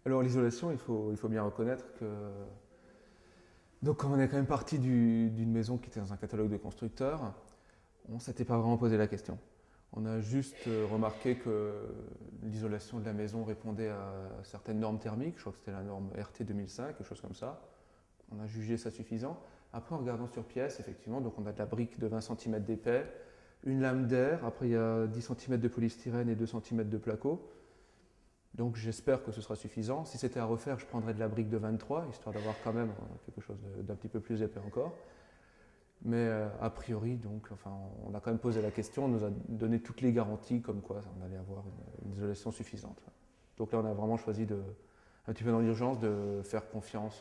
Alors l'isolation, il faut bien reconnaître que... Donc comme on est quand même parti d'une maison qui était dans un catalogue de constructeurs, on ne s'était pas vraiment posé la question. On a juste remarqué que l'isolation de la maison répondait à certaines normes thermiques, je crois que c'était la norme RT 2005, quelque chose comme ça. On a jugé ça suffisant. Après, en regardant sur pièce, effectivement, donc on a de la brique de 20 cm d'épais, une lame d'air, après il y a 10 cm de polystyrène et 2 cm de placo. Donc j'espère que ce sera suffisant. Si c'était à refaire, je prendrais de la brique de 23, histoire d'avoir quand même quelque chose d'un petit peu plus épais encore. Mais a priori, donc, enfin, on a quand même posé la question, on nous a donné toutes les garanties comme quoi on allait avoir une isolation suffisante. Donc là, on a vraiment choisi, un petit peu dans l'urgence, de faire confiance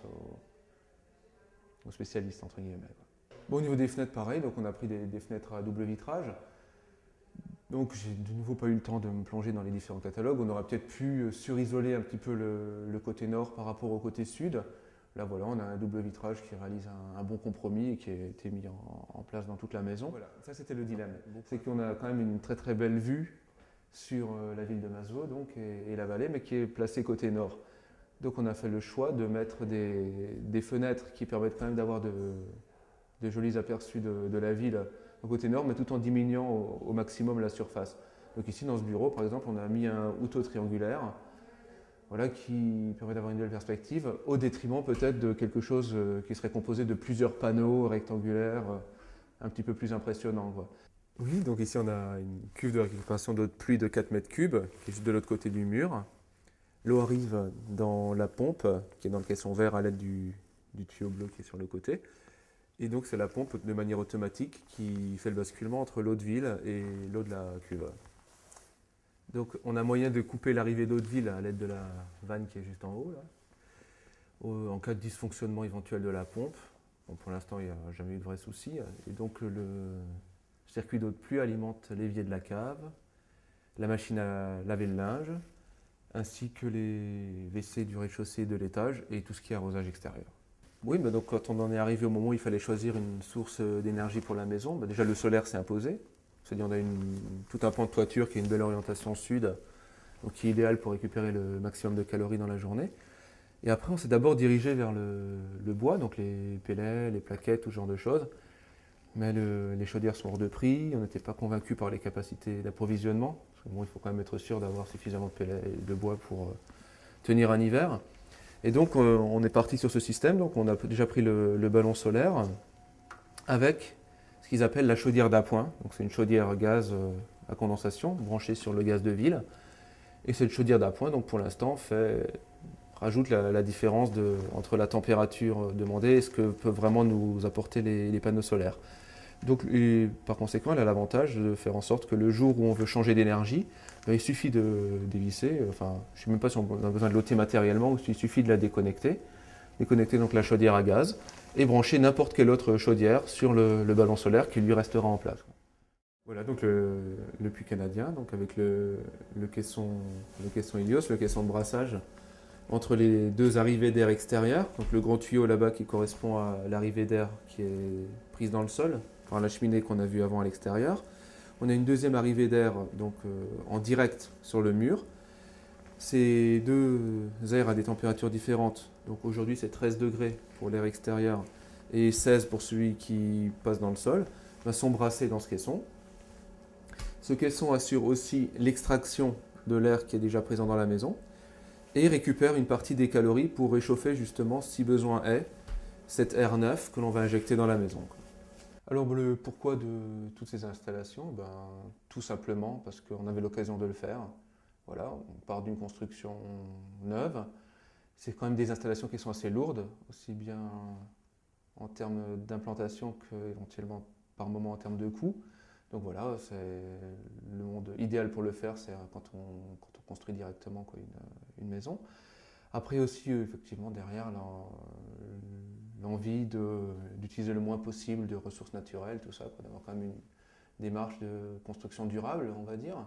aux spécialistes, entre guillemets. Bon, au niveau des fenêtres, pareil, donc on a pris des fenêtres à double vitrage. Donc j'ai de nouveau pas eu le temps de me plonger dans les différents catalogues. On aurait peut-être pu surisoler un petit peu le côté nord par rapport au côté sud. Là voilà, on a un double vitrage qui réalise un bon compromis et qui a été mis en place dans toute la maison. Voilà, ça c'était le dilemme. C'est qu'on a quand même une très très belle vue sur la ville de Masevaux donc, et la vallée, mais qui est placée côté nord. Donc on a fait le choix de mettre des fenêtres qui permettent quand même d'avoir de jolis aperçus de la ville au côté nord, mais tout en diminuant au maximum la surface. Donc ici, dans ce bureau, par exemple, on a mis un outeau triangulaire voilà, qui permet d'avoir une belle perspective, au détriment peut-être de quelque chose qui serait composé de plusieurs panneaux rectangulaires, un petit peu plus impressionnants. Quoi. Oui, donc ici on a une cuve de récupération d'eau de pluie de 4 mètres cubes, qui est juste de l'autre côté du mur. L'eau arrive dans la pompe, qui est dans le caisson vert à l'aide du tuyau bleu qui est sur le côté. Et donc c'est la pompe de manière automatique qui fait le basculement entre l'eau de ville et l'eau de la cuve. Donc on a moyen de couper l'arrivée d'eau de ville à l'aide de la vanne qui est juste en haut, là. En cas de dysfonctionnement éventuel de la pompe. Bon, pour l'instant il n'y a jamais eu de vrai souci. Et donc le circuit d'eau de pluie alimente l'évier de la cave, la machine à laver le linge, ainsi que les WC du rez-de-chaussée et de l'étage et tout ce qui est arrosage extérieur. Oui, donc quand on en est arrivé au moment où il fallait choisir une source d'énergie pour la maison, déjà le solaire s'est imposé. C'est-à-dire on a tout un pan de toiture qui a une belle orientation sud, donc qui est idéal pour récupérer le maximum de calories dans la journée. Et après on s'est d'abord dirigé vers le bois, donc les pellets, les plaquettes, tout ce genre de choses. Mais les chaudières sont hors de prix, on n'était pas convaincu par les capacités d'approvisionnement. Parce que bon, il faut quand même être sûr d'avoir suffisamment de pellets et de bois pour tenir un hiver. Et donc on est parti sur ce système, donc on a déjà pris le ballon solaire avec ce qu'ils appellent la chaudière d'appoint. Donc c'est une chaudière gaz à condensation branchée sur le gaz de ville. Et cette chaudière d'appoint, donc pour l'instant, rajoute la différence entre la température demandée et ce que peuvent vraiment nous apporter les panneaux solaires. Donc, par conséquent, elle a l'avantage de faire en sorte que le jour où on veut changer d'énergie, il suffit de dévisser, enfin, je ne sais même pas si on a besoin de l'ôter matériellement ou s'il suffit de la déconnecter. Déconnecter donc la chaudière à gaz et brancher n'importe quelle autre chaudière sur le ballon solaire qui lui restera en place. Voilà donc le puits canadien, donc avec le caisson Helios, le caisson de brassage entre les deux arrivées d'air extérieures, donc le gros tuyau là-bas qui correspond à l'arrivée d'air qui est prise dans le sol par la cheminée qu'on a vue avant à l'extérieur. On a une deuxième arrivée d'air donc en direct sur le mur. Ces deux airs à des températures différentes, donc aujourd'hui c'est 13 degrés pour l'air extérieur et 16 pour celui qui passe dans le sol, sont brassés dans ce caisson. Ce caisson assure aussi l'extraction de l'air qui est déjà présent dans la maison et récupère une partie des calories pour réchauffer justement, si besoin est, cet air neuf que l'on va injecter dans la maison. Alors le pourquoi de toutes ces installations, tout simplement parce qu'on avait l'occasion de le faire. Voilà, on part d'une construction neuve. C'est quand même des installations qui sont assez lourdes, aussi bien en termes d'implantation qu'éventuellement par moment en termes de coût. Donc voilà, c'est le monde idéal pour le faire, c'est quand on construit directement une maison. Après aussi, effectivement, derrière, l'envie d'utiliser le moins possible de ressources naturelles, tout ça, d'avoir quand même une démarche de construction durable, on va dire.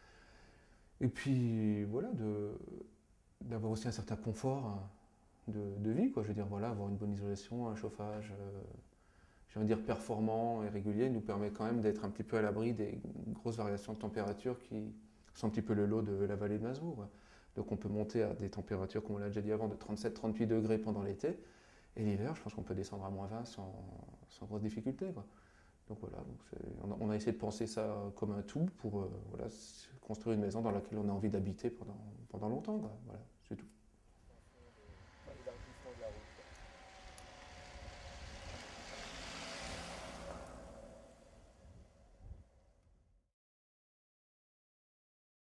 Et puis, voilà, d'avoir aussi un certain confort de vie, quoi. Je veux dire, voilà, avoir une bonne isolation, un chauffage, je veux dire, performant et régulier, nous permet quand même d'être un petit peu à l'abri des grosses variations de température qui sont un petit peu le lot de la vallée de Masevaux. Donc on peut monter à des températures, comme on l'a déjà dit avant, de 37-38 degrés pendant l'été. Et l'hiver, je pense qu'on peut descendre à -20 sans grosse difficulté, quoi. Donc voilà, on a essayé de penser ça comme un tout pour voilà, construire une maison dans laquelle on a envie d'habiter pendant longtemps, quoi. Voilà.